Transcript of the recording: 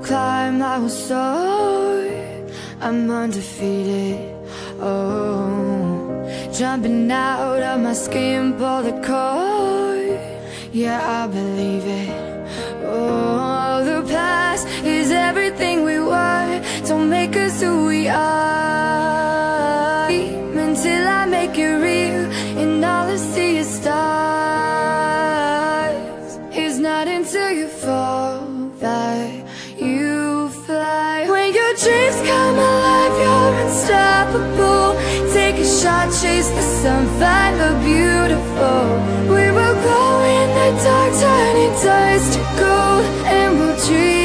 climb, I will soar. I'm undefeated, oh. Jumping out of my skin, pull the cord. Yeah, I believe it. Oh, the past is everything we were. Don't make us who we are. Until I make it real, and all I see is stars. It's not until you fall that you fly. When your dreams come alive, you're unstoppable. Take a shot, chase the sun, find the beautiful. We will glow in the dark, turning dust to gold, and we'll dream